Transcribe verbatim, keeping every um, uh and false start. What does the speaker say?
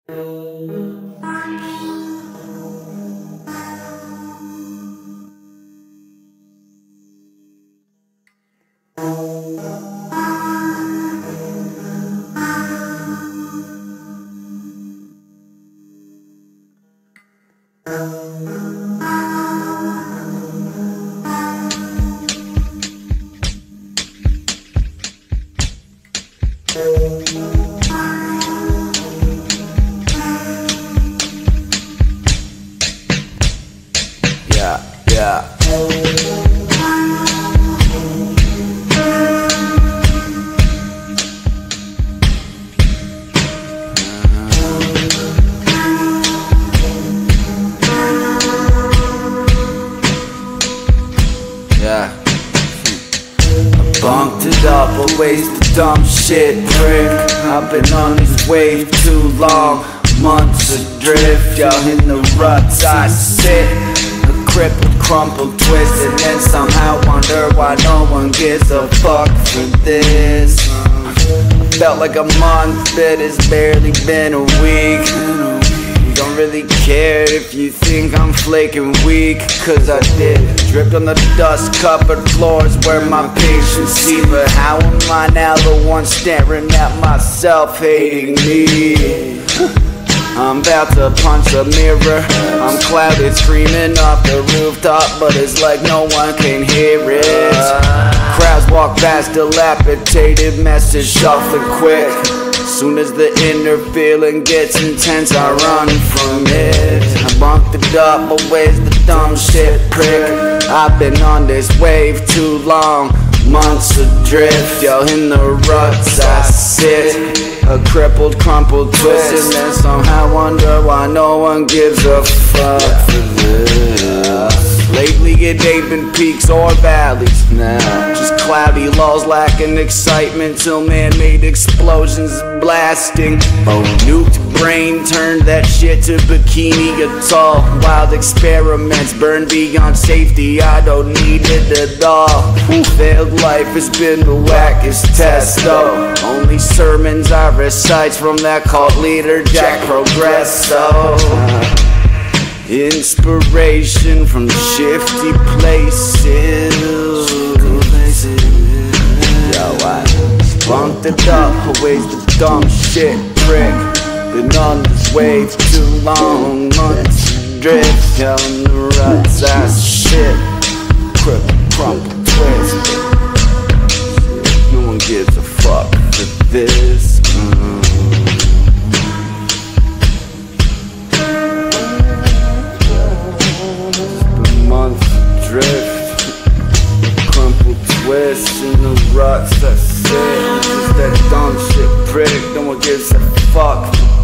Yeah, yeah. Yeah. I bunked it up, always the dumb shit prick. I've been on this wave too long, months adrift. Y'all in the ruts I sit, a crippled, crumpled, twisted, and then somehow wonder why no one gives a fuck for this. I felt like a month, but it's barely been a week. Don't really care if you think I'm flaking weak, cause I did. Dripped on the dust covered floors where my patience see. But how am I now the one staring at myself, hating me? I'm about to punch a mirror. I'm clouded, screaming off the rooftop, but it's like no one can hear it. Crowds walk past, dilapidated, message shuffling quick. Soon as the inner feeling gets intense, I run from it. I bumped it up, but where's the dumb shit prick? I've been on this wave too long, months adrift. Yo, in the ruts I sit, a crippled, crumpled, twisted, and then somehow wonder why no one gives a fuck for this. Lately it ain't been peaks or valleys now, just cloudy laws lacking excitement till man-made explosions blasting. Nuked brain turned that shit to bikini atoll. Wild experiments burned beyond safety, I don't need it at all. Failed life has been the wackest test though. Only sermons I recite from that cult leader Jack Progresso. Inspiration from shifty places. Yo, I bunked it up, always the dumb shit prick. Been on this wave too long, months drift. Yo, in the ruts I shit, cripple, crumple, twist. No one gives a fuck for this. mm. Drift, crumpled twist in the ruts, that's it. Just that dumb shit prick, no one gives a fuck.